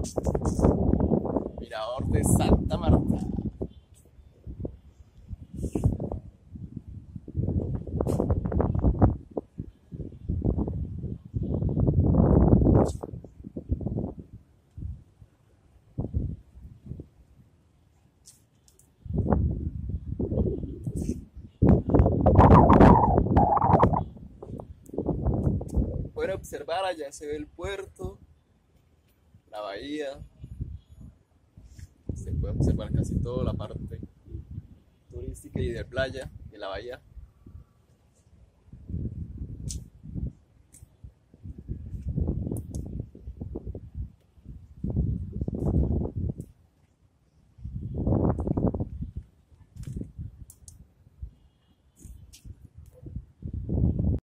Mirador de Santa Marta. Pueden observar, allá se ve el puerto, la bahía. Se puede observar casi toda la parte turística y de playa de la bahía.